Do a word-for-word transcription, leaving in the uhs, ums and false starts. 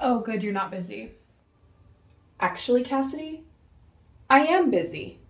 Oh, good, you're not busy. Actually, Cassidy, I am busy.